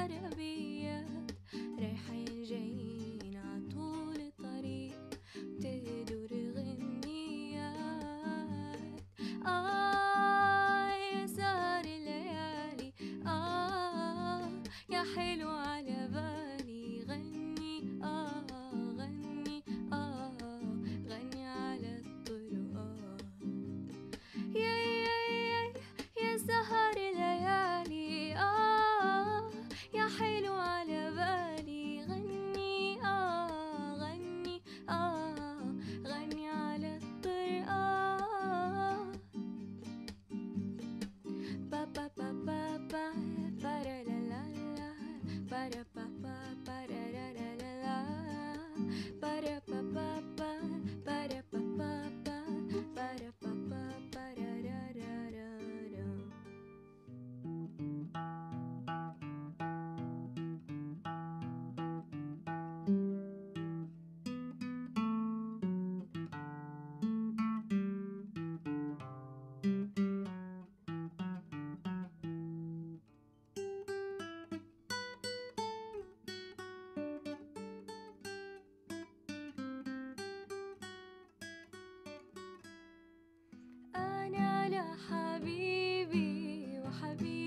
عربيات رايحين جايين عطول الطريق بتهدر غنيات. يا سهر الليالي يا حلو على بالي غني غني غني على الطرقات. يا سهر الليالي يا حلو على بالي غني غني غني على الطرقات. با با با با با bara la la la bara pa pa para la la la la bara pa pa pa para pa pa pa para pa pa para ra ra ra ra. أنا لحبيبي وحبيبي